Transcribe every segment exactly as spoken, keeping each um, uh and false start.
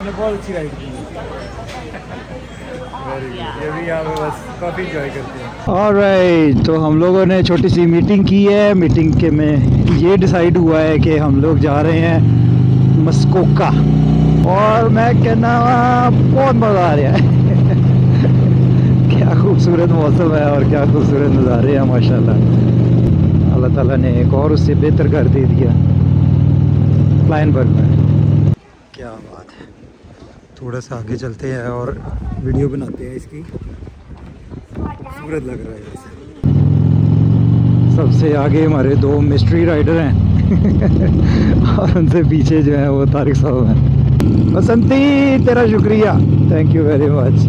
बहुत अच्छी राइड की ये भी यहाँ पे बस काफ़ी इंजॉय करते हैं। ऑलराइट, तो हम लोगों ने छोटी सी मीटिंग की है। मीटिंग के में ये डिसाइड हुआ है कि हम लोग जा रहे हैं मस्कोका, और मैं कहना बहुत मज़ा आ रहा है। क्या खूबसूरत मौसम है और क्या खूबसूरत नज़ारे हैं माशाल्लाह। अल्लाह ताला ने एक और उससे बेहतर घर दे दिया प्लाइनबर्ग में। क्या बात है। थोड़ा सा आगे चलते हैं और वीडियो बनाते हैं इसकी। खूबसूरत लग रहा है वैसे। सबसे आगे हमारे दो मिस्ट्री राइडर हैं और उनसे पीछे जो है वो तारिक साहब हैं। बसंती, तेरा शुक्रिया, थैंक यू वेरी मच।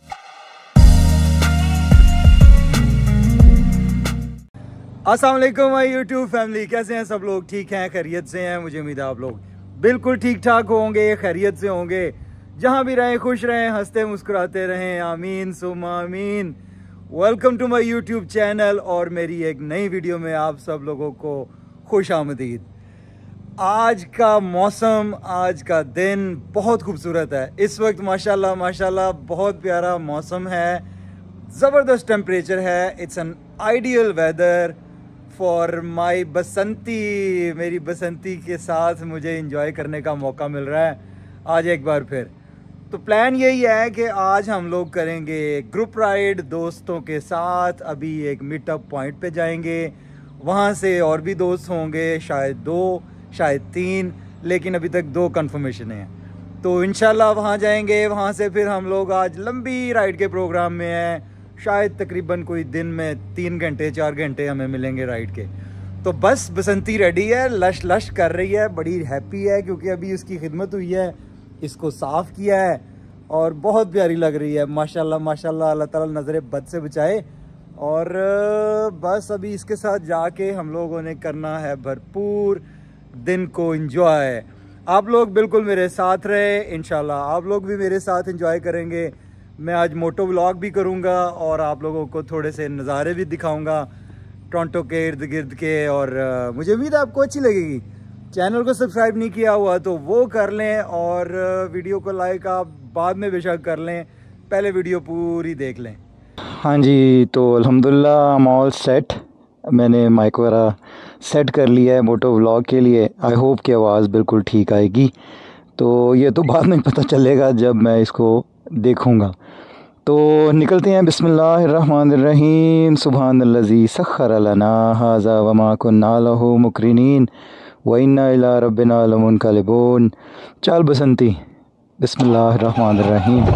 अस्सलाम वालेकुम माय यूट्यूब फैमिली, कैसे हैं सब लोग? ठीक हैं, खैरियत से हैं? मुझे उम्मीद है आप लोग बिल्कुल ठीक ठाक होंगे, खैरियत से होंगे। जहां भी रहें खुश रहें, हंसते मुस्कुराते रहें, आमीन सुम्मा आमीन। Welcome to my YouTube channel और मेरी एक नई वीडियो में आप सब लोगों को खुश आमदीद। आज का मौसम, आज का दिन बहुत खूबसूरत है। इस वक्त माशाल्लाह माशाल्लाह बहुत प्यारा मौसम है, ज़बरदस्त टेम्परेचर है। It's an ideal weather for my Basanti. मेरी बसंती के साथ मुझे एंजॉय करने का मौका मिल रहा है आज एक बार फिर। तो प्लान यही है कि आज हम लोग करेंगे ग्रुप राइड दोस्तों के साथ। अभी एक मीटअप पॉइंट पे जाएंगे, वहाँ से और भी दोस्त होंगे, शायद दो शायद तीन, लेकिन अभी तक दो कंफर्मेशन हैं। तो इंशाल्लाह वहाँ जाएंगे। वहाँ से फिर हम लोग आज लंबी राइड के प्रोग्राम में हैं। शायद तकरीबन कोई दिन में तीन घंटे चार घंटे हमें मिलेंगे राइड के। तो बस बसंती रेडी है, लश लश कर रही है, बड़ी हैप्पी है क्योंकि अभी उसकी खिदमत हुई है, इसको साफ़ किया है और बहुत प्यारी लग रही है माशाल्लाह माशाल्लाह। अल्लाह ताला नज़र बद से बचाए। और बस अभी इसके साथ जाके हम लोगों ने करना है भरपूर दिन को एंजॉय। आप लोग बिल्कुल मेरे साथ रहे, इंशाल्लाह आप लोग भी मेरे साथ एंजॉय करेंगे। मैं आज मोटो व्लॉग भी करूंगा और आप लोगों को थोड़े से नज़ारे भी दिखाऊंगा टोरंटो के इर्द गिर्द के। और uh, मुझे उम्मीद है आपको अच्छी लगेगी। चैनल को सब्सक्राइब नहीं किया हुआ तो वो कर लें और uh, वीडियो को लाइक आप बाद में बेशक कर लें, पहले वीडियो पूरी देख लें। हाँ जी, तो अल्हम्दुलिल्लाह आई एम ऑल सेट। मैंने माइक वगैरह सेट कर लिया है मोटो व्लॉग के लिए। आई होप कि आवाज़ बिल्कुल ठीक आएगी। तो ये तो बाद में पता चलेगा जब मैं इसको देखूँगा। तो निकलते हैं। बिस्मिल्लाहिर्रहमानिर्रहीम। सुब्हानल्लज़ी सख्खर लना हाज़ा वमा कुन्ना लहू मुक़रिनीन व इन्ना इला रब्बिना लमुनक़लिबून। चल बसंती, बिस्मिल्लाहिर्रहमानिर्रहीम।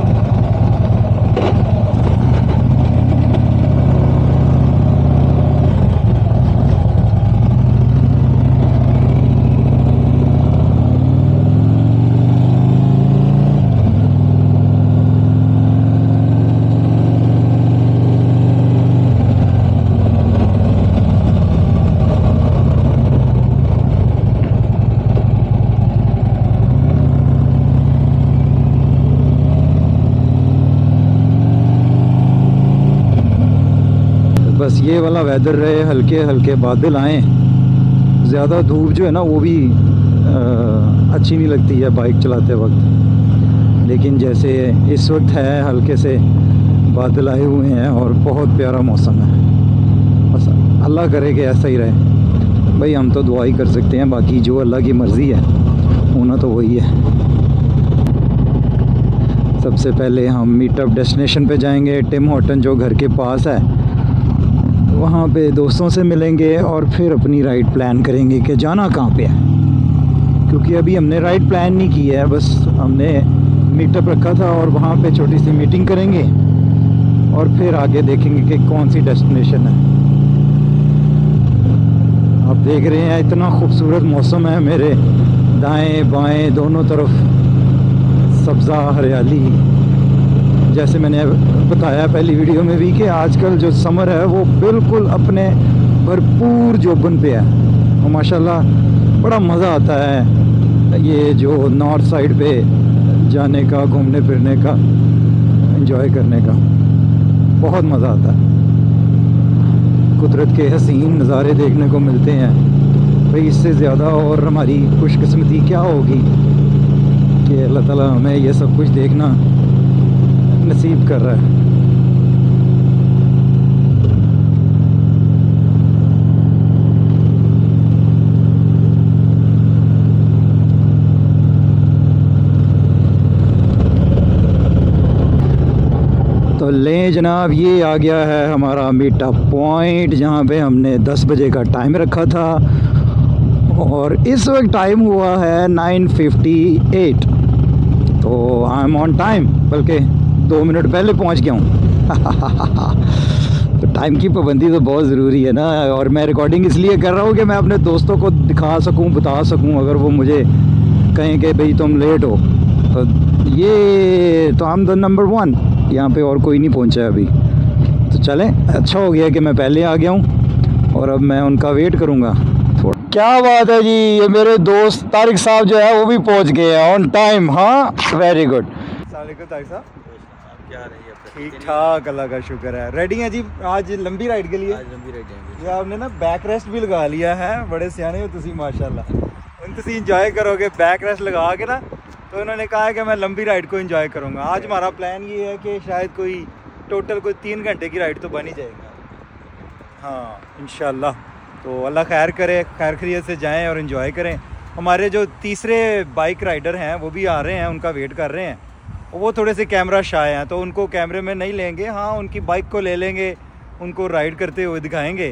बस ये वाला वेदर रहे, हल्के हल्के बादल आएँ। ज़्यादा धूप जो है ना वो भी आ, अच्छी नहीं लगती है बाइक चलाते वक्त, लेकिन जैसे इस वक्त है हल्के से बादल आए हुए हैं और बहुत प्यारा मौसम है। बस अल्लाह करे कि ऐसा ही रहे भाई। हम तो दुआ ही कर सकते हैं, बाकी जो अल्लाह की मर्ज़ी है होना तो वही है। सबसे पहले हम मीटअप डेस्टिनेशन पे जाएंगे, टिम हॉर्टन जो घर के पास है, वहाँ पे दोस्तों से मिलेंगे और फिर अपनी राइड प्लान करेंगे कि जाना कहाँ पे है। क्योंकि अभी हमने राइड प्लान नहीं की है, बस हमने मीटअप रखा था और वहाँ पे छोटी सी मीटिंग करेंगे और फिर आगे देखेंगे कि कौन सी डेस्टिनेशन है। आप देख रहे हैं इतना खूबसूरत मौसम है, मेरे दाएं बाएं दोनों तरफ सब्ज़ा हरियाली। जैसे मैंने बताया पहली वीडियो में भी कि आजकल जो समर है वो बिल्कुल अपने भरपूर जोबन पे है और माशाल्लाह बड़ा मज़ा आता है ये जो नॉर्थ साइड पे जाने का, घूमने फिरने का, एंजॉय करने का बहुत मज़ा आता है। कुदरत के हसीन नज़ारे देखने को मिलते हैं भाई, इससे ज़्यादा और हमारी खुशकिस्मती क्या होगी। कि अल्लाह ताला हमें ये सब कुछ देखना नसीब कर रहा है। तो लें जनाब, ये आ गया है हमारा मीटअप पॉइंट जहाँ पे हमने दस बजे का टाइम रखा था और इस वक्त टाइम हुआ है नाइन फिफ्टी एट। तो आई एम ऑन टाइम, बल्कि दो मिनट पहले पहुँच गया हूँ। तो टाइम की पाबंदी तो बहुत ज़रूरी है ना, और मैं रिकॉर्डिंग इसलिए कर रहा हूँ कि मैं अपने दोस्तों को दिखा सकूँ, बता सकूँ, अगर वो मुझे कहें कि भाई तुम लेट हो। तो ये तो हम द नंबर वन, यहाँ पे और कोई नहीं पहुँचा है अभी। तो चलें, अच्छा हो गया कि मैं पहले आ गया हूँ और अब मैं उनका वेट करूँगा थोड़ा। क्या बात है जी, ये मेरे दोस्त तारिक साहब जो है वो भी पहुँच गए हैं ऑन टाइम। हाँ, वेरी गुड। अस्सलामुअलैकुम तारिक साहब, क्या रही है? ठीक ठाक, अल्लाह का शुक्र है। रेडी हैं जी आज लंबी राइड के लिए? आज लंबी राइड जाएंगे। ये आपने ना बैक रेस्ट भी लगा लिया है, बड़े सियाने हो तुसी माशाल्लाह। उन तुसी इंजॉय करोगे बैक रेस्ट लगा के ना, तो उन्होंने कहा है कि मैं लंबी राइड को एंजॉय करूंगा। आज हमारा प्लान ये है कि शायद कोई टोटल कोई तीन घंटे की राइड तो बन ही जाएगा। हाँ इंशाल्लाह। तो अल्लाह खैर करे, खैर खैरियत से जाएं और एंजॉय करें। हमारे जो तीसरे बाइक राइडर हैं वो भी आ रहे हैं, उनका वेट कर रहे हैं। वो थोड़े से कैमरा शाय हैं तो उनको कैमरे में नहीं लेंगे, हाँ उनकी बाइक को ले लेंगे, उनको राइड करते हुए दिखाएंगे।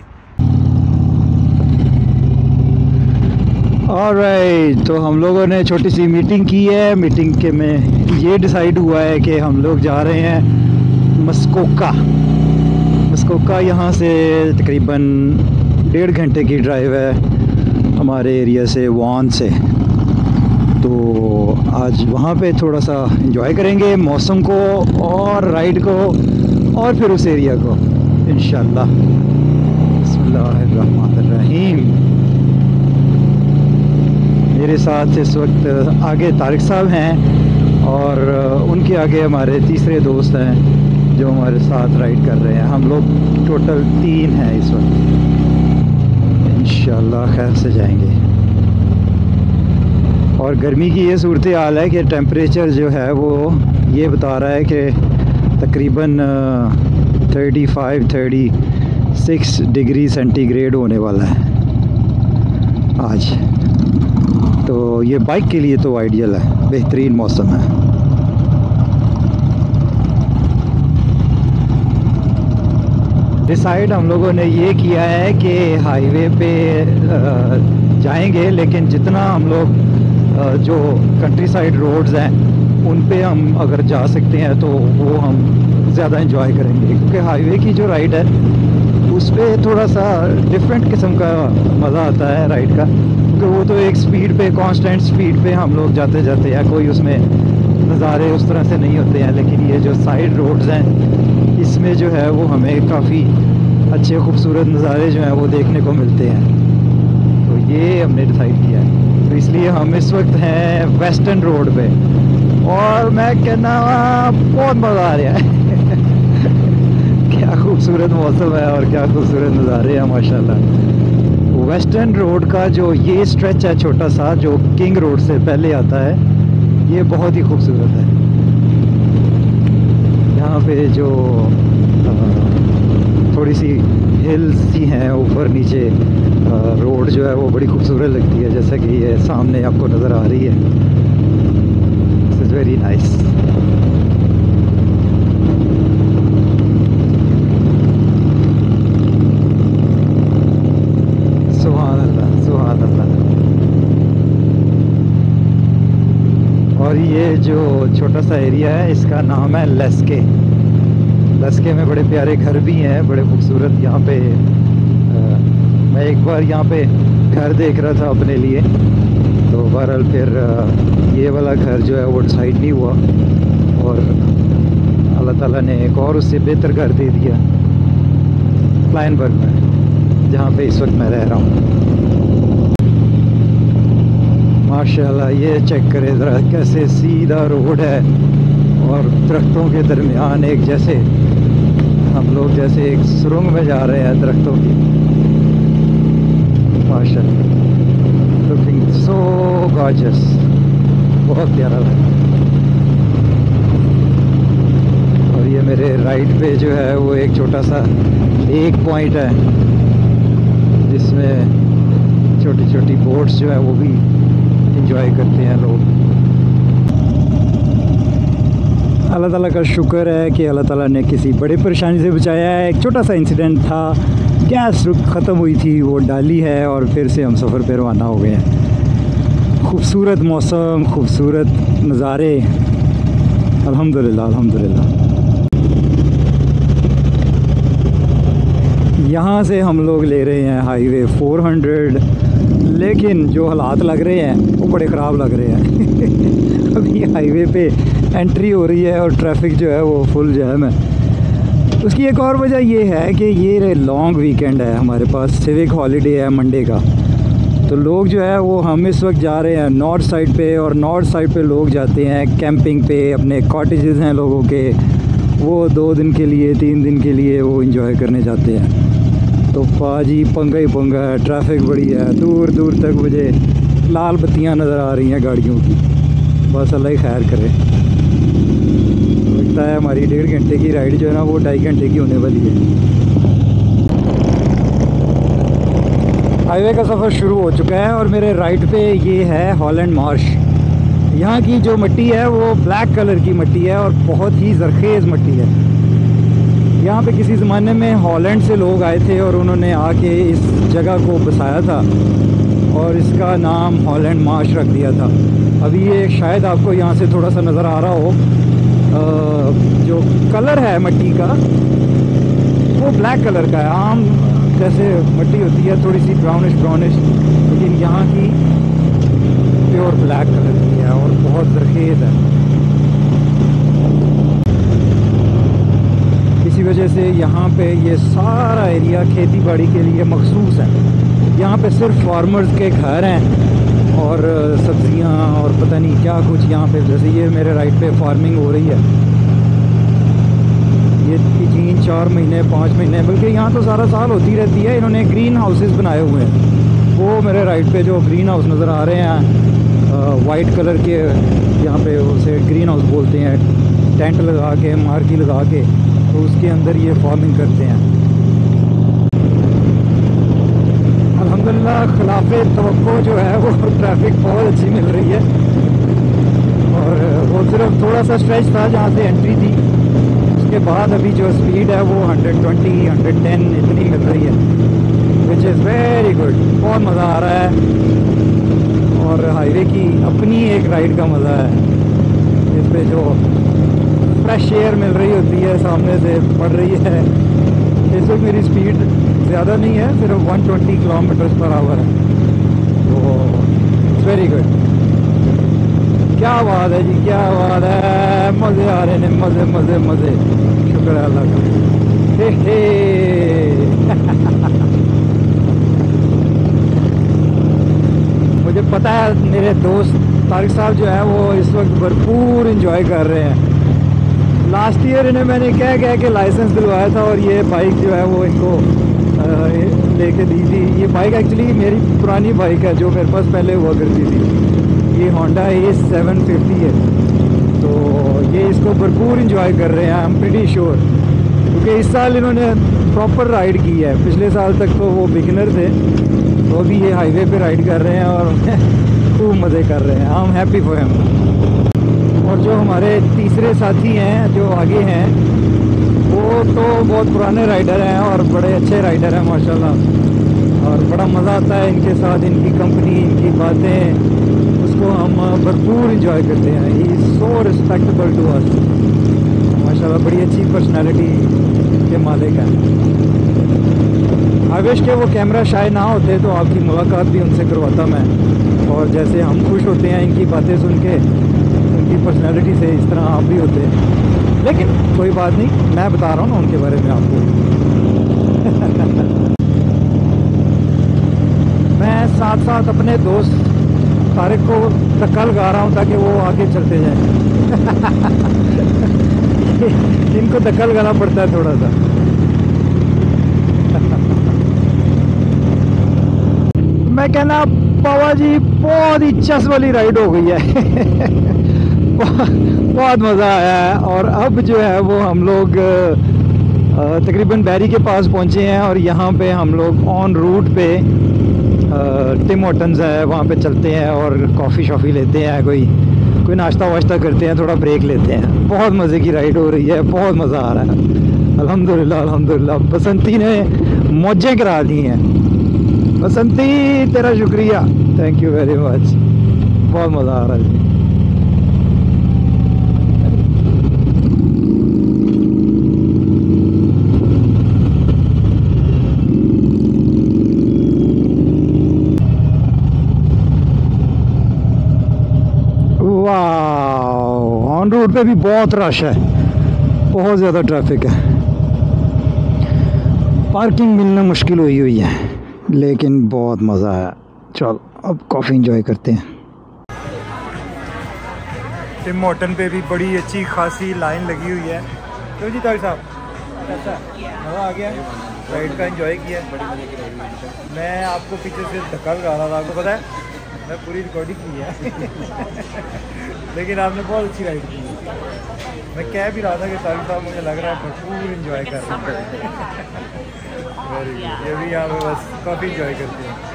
ऑलराइट, तो हम लोगों ने छोटी सी मीटिंग की है। मीटिंग के में ये डिसाइड हुआ है कि हम लोग जा रहे हैं मस्कोका। मस्कोका यहाँ से तकरीबन डेढ़ घंटे की ड्राइव है हमारे एरिया से, वान से। तो आज वहाँ पे थोड़ा सा एंजॉय करेंगे मौसम को और राइड को और फिर उस एरिया को इंशाल्लाह। बिस्मिल्लाहिर्रहमानिर्रहीम। मेरे साथ इस वक्त आगे तारिक साहब हैं और उनके आगे हमारे तीसरे दोस्त हैं जो हमारे साथ राइड कर रहे हैं। हम लोग टोटल तीन हैं इस वक्त, इंशाल्लाह खैर से जाएंगे। और गर्मी की ये सूरत हाल है कि टेम्परेचर जो है वो ये बता रहा है कि तकरीबन thirty five thirty six degree centigrade होने वाला है आज। तो ये बाइक के लिए तो आइडियल है, बेहतरीन मौसम है। डिसाइड हम लोगों ने ये किया है कि हाईवे पे जाएंगे, लेकिन जितना हम लोग जो कंट्री साइड रोड्स हैं उन पे हम अगर जा सकते हैं तो वो हम ज़्यादा एंजॉय करेंगे, क्योंकि हाईवे की जो राइड है उस पर थोड़ा सा डिफरेंट किस्म का मज़ा आता है राइड का, क्योंकि वो तो एक स्पीड पे, कांस्टेंट स्पीड पे हम लोग जाते जाते हैं, कोई उसमें नज़ारे उस तरह से नहीं होते हैं। लेकिन ये जो साइड रोड्स हैं इसमें जो है वो हमें काफ़ी अच्छे खूबसूरत नज़ारे जो हैं वो देखने को मिलते हैं। तो ये हमने डिसाइड किया है। तो इसलिए हम इस वक्त हैं वेस्टर्न रोड पे और मैं कहना बहुत मज़ा आ रहा है। क्या खूबसूरत मौसम है और क्या खूबसूरत नज़ारे हैं माशाल्लाह। वेस्टर्न रोड का जो ये स्ट्रेच है छोटा सा, जो किंग रोड से पहले आता है, ये बहुत ही खूबसूरत है। यहाँ पे जो थोड़ी सी हिल्स सी हैं ऊपर नीचे, रोड जो है वो बड़ी खूबसूरत लगती है, जैसा कि ये सामने आपको नज़र आ रही है। This is very nice. सुभान अल्लाह, सुभान अल्लाह। और ये जो छोटा सा एरिया है इसका नाम है लस्के। लस्के में बड़े प्यारे घर भी हैं, बड़े खूबसूरत। यहाँ पे आ, मैं एक बार यहाँ पे घर देख रहा था अपने लिए, तो बहरहाल फिर आ, ये वाला घर जो है वो डिसाइड नहीं हुआ और अल्लाह ताला ने एक और उससे बेहतर घर दे दिया क्लाइनबर्ग में, जहाँ पे इस वक्त मैं रह रहा हूँ। माशाल्लाह, ये चेक करें ज़रा कैसे सीधा रोड है और दरख्तों के दरमियान एक जैसे हम लोग जैसे एक सुरंग में जा रहे हैं दरख्तों की। माशाल्लाह, लुकिंग सो गॉर्जियस। बहुत प्यारा लगा। और ये मेरे राइट पे जो है वो एक छोटा सा लेक पॉइंट है जिसमें छोटी छोटी बोट्स जो है वो भी इंजॉय करते हैं लोग। अल्लाह ताला का शुक्र है कि अल्लाह ताला ने किसी बड़ी परेशानी से बचाया है। एक छोटा सा इंसिडेंट था, गैस ख़त्म हुई थी, वो डाली है और फिर से हम सफ़र पर रवाना हो गए हैं। खूबसूरत मौसम, खूबसूरत नज़ारे, अल्हम्दुलिल्लाह अल्हम्दुलिल्लाह। यहाँ से हम लोग ले रहे हैं हाईवे फोर हंड्रेड, लेकिन जो हालात लग रहे हैं वो बड़े ख़राब लग रहे हैं। अभी हाईवे पे एंट्री हो रही है और ट्रैफिक जो है वो फुल जैम है। उसकी एक और वजह ये है कि ये लॉन्ग वीकेंड है, हमारे पास सिविक हॉलीडे है मंडे का, तो लोग जो है वो हम इस वक्त जा रहे हैं नॉर्थ साइड पे, और नॉर्थ साइड पे लोग जाते हैं कैंपिंग पे, अपने कॉटेजेस हैं लोगों के, वो दो दिन के लिए तीन दिन के लिए वो इंजॉय करने जाते हैं। तो पाजी पंगा ही पंगा है, ट्रैफिक बड़ी है, दूर दूर तक मुझे लाल बत्तियां नज़र आ रही हैं गाड़ियों की। बस अल्लाह ही खैर करे। लगता है हमारी डेढ़ घंटे की राइड जो है ना वो ढाई घंटे की होने वाली है। हाईवे का सफ़र शुरू हो चुका है और मेरे राइट पे ये है हॉलैंड मार्श। यहाँ की जो मिट्टी है वो ब्लैक कलर की मिट्टी है और बहुत ही ज़रखेज़ मिट्टी है। यहाँ पे किसी ज़माने में हॉलैंड से लोग आए थे और उन्होंने आके इस जगह को बसाया था और इसका नाम हॉलैंड मार्श रख दिया था। अभी ये शायद आपको यहाँ से थोड़ा सा नज़र आ रहा हो, आ, जो कलर है मिट्टी का वो ब्लैक कलर का है। आम जैसे मिट्टी होती है थोड़ी सी ब्राउनिश ब्राउनिश, लेकिन यहाँ की प्योर ब्लैक कलर की है और बहुत ज़रखेज़ है। इसी वजह से यहाँ पे ये सारा एरिया खेती बाड़ी के लिए मखसूस है। यहाँ पे सिर्फ फार्मर्स के घर हैं और सब्जियाँ और पता नहीं क्या कुछ यहाँ पे, जैसे ये मेरे राइट पे फार्मिंग हो रही है। ये तीन चार महीने पाँच महीने बल्कि यहाँ तो सारा साल होती रहती है। इन्होंने ग्रीन हाउसेस बनाए हुए हैं। वो मेरे राइट पे जो ग्रीन हाउस नज़र आ रहे हैं वाइट कलर के, यहाँ पे उसे ग्रीन हाउस बोलते हैं, टेंट लगा के मार्की लगा के, तो उसके अंदर ये फार्मिंग करते हैं। अल्हम्दुलिल्लाह खिलाफ़े तवक्को जो है वो ट्रैफिक बहुत अच्छी मिल रही है और वो सिर्फ थोड़ा सा स्ट्रेच था जहाँ से एंट्री थी, उसके बाद अभी जो स्पीड है वो वन ट्वेंटी वन टेन इतनी मिल रही है, विच इज़ वेरी गुड। बहुत मज़ा आ रहा है और हाईवे की अपनी एक राइड का मज़ा है। इस पर जो फ्रेश एयर मिल रही होती है सामने से पड़ रही है। इस वक्त मेरी स्पीड ज़्यादा नहीं है, सिर्फ one twenty kilometre per hour है, तो इट्स वेरी गुड। क्या बात है जी, क्या बात है, मज़े आ रहे हैं, मज़े मज़े मज़े, शुक्र है अल्लाह का। हे हे मुझे पता है मेरे दोस्त तारिक साहब जो है वो इस वक्त भरपूर इंजॉय कर रहे हैं। लास्ट ईयर इन्हें मैंने क्या कह के लाइसेंस दिलवाया था और ये बाइक जो है वो इनको लेके दी थी। ये बाइक एक्चुअली मेरी पुरानी बाइक है जो मेरे पास पहले हुआ करती थी। ये होंडा ए सेवन फिफ्टी है, तो ये इसको भरपूर इंजॉय कर रहे हैं, आई एम प्रीटी श्योर, क्योंकि इस साल इन्होंने प्रॉपर राइड की है। पिछले साल तक तो वो बिगिनर थे, तो अभी ये हाईवे पे राइड कर रहे हैं और खूब मज़े कर रहे हैं। I am happy for him. और जो हमारे तीसरे साथी हैं जो आगे हैं वो तो बहुत पुराने राइडर हैं और बड़े अच्छे राइडर हैं माशाल्लाह, और बड़ा मज़ा आता है इनके साथ, इनकी कंपनी, इनकी बातें, उसको हम भरपूर इंजॉय करते हैं। He is so respectable to us, माशाल्लाह बड़ी अच्छी पर्सनैलिटी के मालिक हैं। आई विश के वो कैमरा शायद ना होते तो आपकी मुलाकात भी उनसे करवाता मैं, और जैसे हम खुश होते हैं इनकी बातें सुन के, उनकी पर्सनैलिटी से, इस तरह आप भी होते हैं। लेकिन कोई बात नहीं, मैं बता रहा हूँ ना उनके बारे में आपको। मैं साथ साथ अपने दोस्त तारिक को धक्का लगा रहा हूँ ताकि वो आगे चलते जाएं। इनको धक्का लगाना पड़ता है थोड़ा सा। मैं कहना बाबा जी बहुत ही चस वाली राइड हो गई है। बहुत मज़ा आया है। और अब जो है वो हम लोग तकरीबन बैरी के पास पहुंचे हैं और यहाँ पे हम लोग ऑन रूट पे टिम हॉर्टन्स है वहाँ पे चलते हैं और कॉफ़ी शॉफ़ी लेते हैं, कोई कोई नाश्ता वाश्ता करते हैं, थोड़ा ब्रेक लेते हैं। बहुत मज़े की राइड हो रही है, बहुत मज़ा आ रहा है। अल्हम्दुलिल्लाह अल्हम्दुलिल्लाह बसंती ने मौजें करा दी हैं। बसंती तेरा शुक्रिया, थैंक यू वेरी मच। बहुत मज़ा आ रहा है जी। वाह, ऑन रोड पे भी बहुत रश है, बहुत ज़्यादा ट्रैफिक है। पार्किंग मिलना मुश्किल हुई हुई है, लेकिन बहुत मज़ा आया। चल अब कॉफ़ी एंजॉय करते हैं। टिम हॉर्टन पे भी बड़ी अच्छी खासी लाइन लगी हुई है। तो जी तारिक साहब, कैसा मज़ा आ गया? राइड का एंजॉय किया? बड़ी मज़े की राइड हुई। मैं आपको पीछे से धक्का लगा रहा था, आपको पता है मैं पूरी रिकॉर्डिंग की है। लेकिन आपने बहुत अच्छी राइड की। मैं कह भी रहा था कि तारिक साहब मुझे लग रहा है भरपूर एंजॉय कर रहे हैं। Very good. ये भी यहाँ पे बस काफ़ी एंजॉय करते हैं।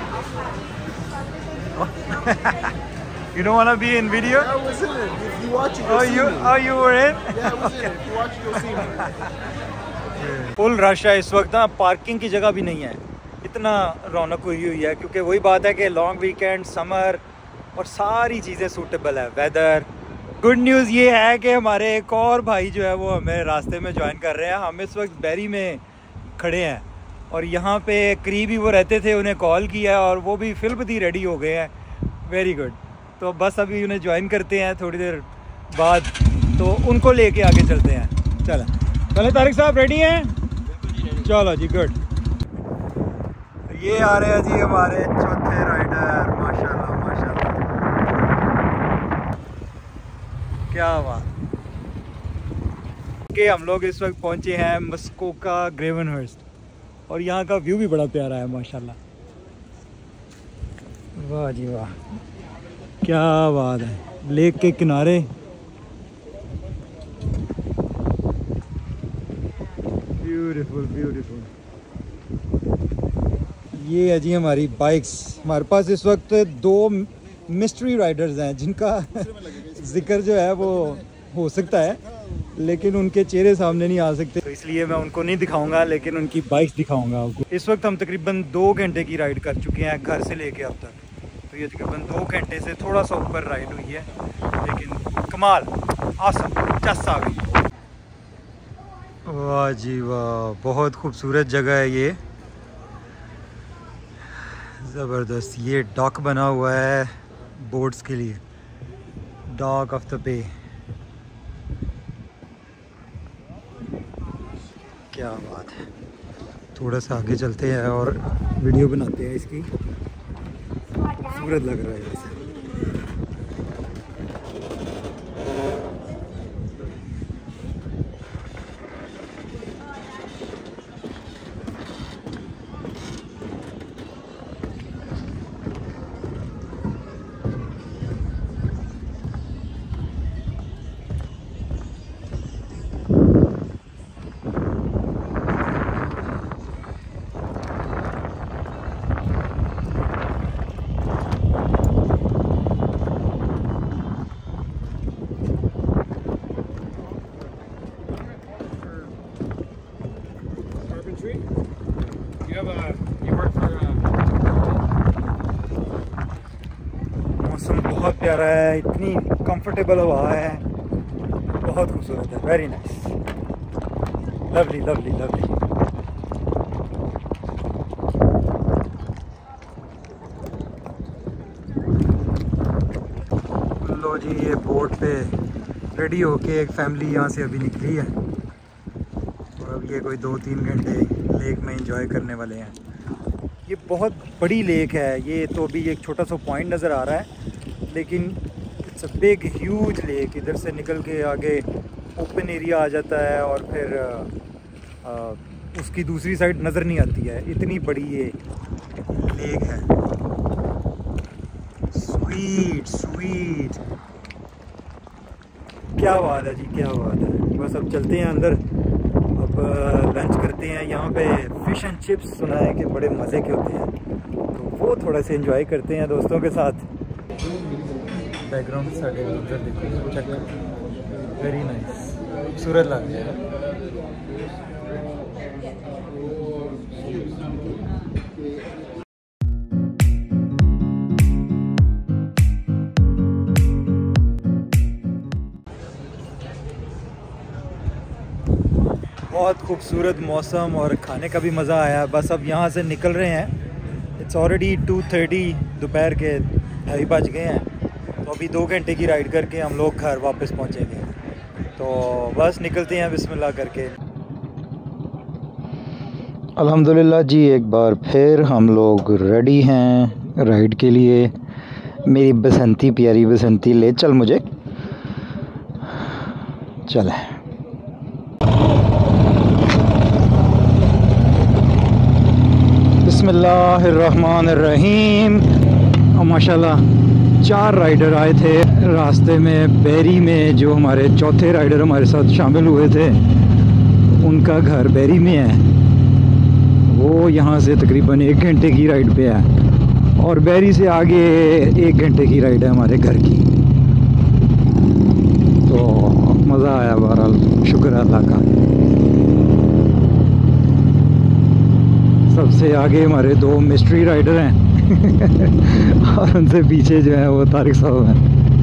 You don't want to be in video? Yeah, I was in it. If you watch it, you'll Oh, see you me. oh you were in? Yeah, I was in it. If you watch it, you'll see me. Full rush है इस वक्त ना, parking की जगह भी नहीं है, इतना रौनक हुई हुई है। क्योंकि वही बात है कि लॉन्ग वीकेंड, समर और सारी चीज़ें सूटेबल है, वेदर। गुड न्यूज़ ये है कि हमारे एक और भाई जो है वो हमें रास्ते में ज्वाइन कर रहे हैं। हम इस वक्त बैरी में खड़े हैं और यहाँ पे करीब ही वो रहते थे, उन्हें कॉल किया और वो भी फिल्म दी रेडी हो गए हैं। Very good. तो बस अभी उन्हें ज्वाइन करते हैं थोड़ी देर बाद, तो उनको लेके आगे चलते हैं। चलो चले तारिक साहब, रेडी हैं? चलो जी, गुड। ये आ रहे हैं जी हमारे चौथे राइडर, माशाल्लाह माशाल्लाह, क्या बात। कि हम लोग इस वक्त पहुंचे हैं मस्कोका ग्रेवनहर्स्ट और यहाँ का व्यू भी बड़ा प्यारा है माशाल्लाह। वाह जी वाह, क्या बात है। लेक के किनारे ब्यूटीफुल ब्यूटीफुल। ये है जी हमारी बाइक्स। हमारे पास इस वक्त दो मिस्ट्री राइडर्स हैं जिनका जिक्र जो है वो हो सकता है, लेकिन उनके चेहरे सामने नहीं आ सकते, तो इसलिए मैं उनको नहीं दिखाऊंगा, लेकिन उनकी बाइक्स दिखाऊंगा आपको। इस वक्त हम तकरीबन दो घंटे की राइड कर चुके हैं घर से लेके अब तक। तो ये तकरीबन दो घंटे से थोड़ा सा ऊपर राइड हुई है, लेकिन कमाल, आसम, चस आ गई। वाह जी वाह, बहुत खूबसूरत जगह है ये, ज़बरदस्त। ये डॉक बना हुआ है बोट्स के लिए, डॉक ऑफ द बे। क्या बात है। थोड़ा सा आगे चलते हैं और वीडियो बनाते हैं इसकी। खूबसूरत लग रहा है वैसे। मौसम बहुत प्यारा है, इतनी कंफर्टेबल हवा है, बहुत खूबसूरत है। Very nice, lovely lovely lovely. लो जी, ये बोट पे रेडी होके एक फैमिली यहाँ से अभी निकली है और अब ये कोई दो तीन घंटे लेक में एंजॉय करने वाले हैं। ये बहुत बड़ी लेक है, ये तो अभी एक छोटा सा पॉइंट नज़र आ रहा है, लेकिन it's a big huge lake. इधर से निकल के आगे ओपन एरिया आ जाता है और फिर आ, उसकी दूसरी साइड नज़र नहीं आती है, इतनी बड़ी ये लेक है। स्वीट स्वीट, क्या बात है जी, क्या बात है। बस अब चलते हैं अंदर, अब लंच करते हैं। यहाँ पे फ़िश एंड चिप्स सुना है कि बड़े मज़े के होते हैं, तो वो थोड़ा सा एंजॉय करते हैं दोस्तों के साथ। बैकग्राउंड साढ़े उधर देखो, चेक करो, वेरी नाइस, खूबसूरत लग रहा है। बहुत खूबसूरत मौसम और खाने का भी मज़ा आया। बस अब यहाँ से निकल रहे हैं। इट्स ऑलरेडी टू थर्टी, दोपहर के ढाई बज गए हैं, तो अभी दो घंटे की राइड करके हम लोग घर वापस पहुँचेंगे। तो बस निकलते हैं बिस्मिल्लाह करके। अल्हम्दुलिल्लाह जी, एक बार फिर हम लोग रेडी हैं राइड के लिए। मेरी बसंती, प्यारी बसंती, ले चल मुझे, चलें। बिस्मिल्लाहिर्रहमानिर्रहीम। माशाल्लाह चार राइडर आए थे रास्ते में। बैरी में जो हमारे चौथे राइडर हमारे साथ शामिल हुए थे, उनका घर बैरी में है। वो यहाँ से तकरीबन एक घंटे की राइड पे है, और बैरी से आगे एक घंटे की राइड है हमारे घर की। तो मज़ा आया बहरहाल, शुक्र अल्लाह का। सबसे आगे हमारे दो मिस्ट्री राइडर हैं और उनसे पीछे जो है वो तारिक साहब हैं।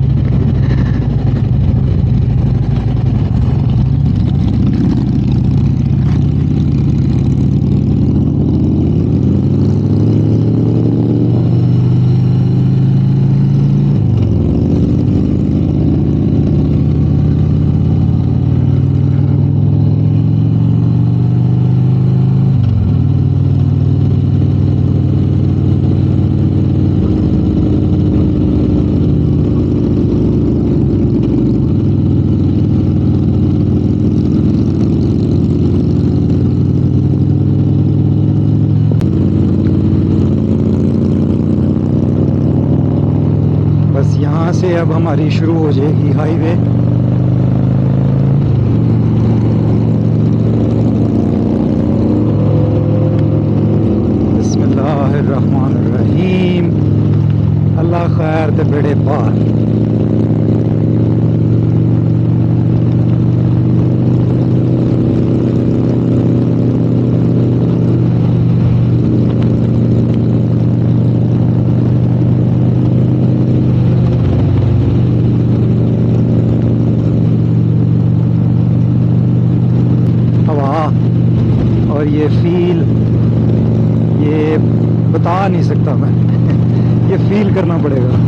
यहाँ से अब हमारी शुरू हो जाएगी हाईवे। बिस्मिल्लाहिर्रहमानिर्रहीम। अल्लाह खैर ते बेड़े पार। और ये फील, ये बता नहीं सकता मैं ये फील करना पड़ेगा।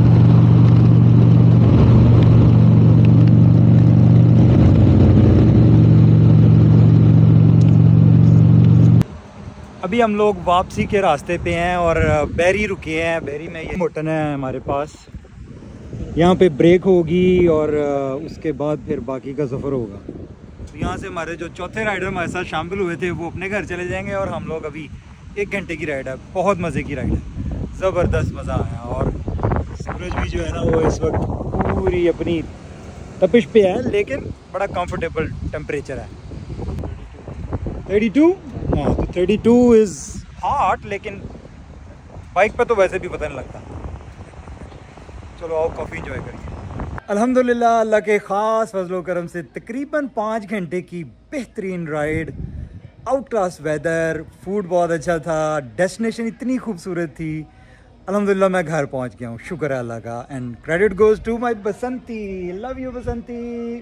अभी हम लोग वापसी के रास्ते पे हैं और बैरी रुके हैं। बैरी में ये मोटन है हमारे पास, यहाँ पे ब्रेक होगी और उसके बाद फिर बाकी का सफ़र होगा। यहाँ से हमारे जो चौथे राइडर हमारे साथ शामिल हुए थे वो अपने घर चले जाएंगे, और हम लोग अभी एक घंटे की राइड है। बहुत मज़े की राइड है, ज़बरदस्त मज़ा आया। और सूरज भी जो है ना वो इस वक्त पूरी अपनी तपिश पे है, लेकिन बड़ा कंफर्टेबल टेम्परेचर है। थर्टी टू, हाँ तो थर्टी टू इज़ हॉट, लेकिन बाइक पर तो वैसे भी पता नहीं लगता। चलो आओ कॉफ़ी इंजॉय करिए। अल्हम्दुलिल्लाह अल्लाह के ख़ास फजलो करम से तकरीबन पाँच घंटे की बेहतरीन ride, outclass weather, food बहुत अच्छा था, डेस्टिनेशन इतनी खूबसूरत थी। अल्हम्दुलिल्लाह मैं घर पहुंच गया हूँ, शुक्र है अल्लाह का। And credit goes to my Basanti, love you Basanti.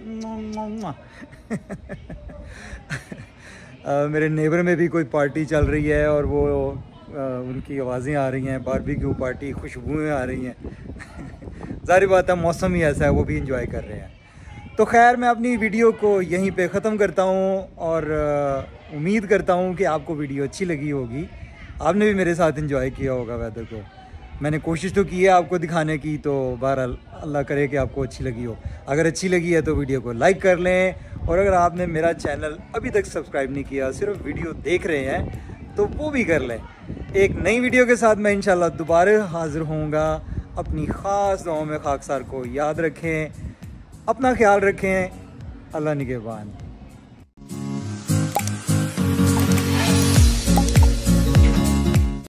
uh, मेरे नेबर में भी कोई पार्टी चल रही है और वो uh, उनकी आवाज़ें आ रही हैं, बारबेक्यू पार्टी, खुशबुएँ आ रही हैं। ज़ाहिर बात है मौसम ही ऐसा है, वो भी इंजॉय कर रहे हैं। तो खैर मैं अपनी वीडियो को यहीं पे ख़त्म करता हूँ, और uh, उम्मीद करता हूँ कि आपको वीडियो अच्छी लगी होगी। आपने भी मेरे साथ इंजॉय किया होगा वेदर को। मैंने कोशिश तो की है आपको दिखाने की, तो बहरहाल अल्लाह करे कि आपको अच्छी लगी हो। अगर अच्छी लगी है तो वीडियो को लाइक कर लें, और अगर आपने मेरा चैनल अभी तक सब्सक्राइब नहीं किया, सिर्फ वीडियो देख रहे हैं, तो वो भी कर लें। एक नई वीडियो के साथ मैं इंशाल्लाह दोबारा हाज़िर होऊंगा। अपनी ख़ास दुआओं में खाकसार को याद रखें, अपना ख्याल रखें। अल्लाह निगहबान।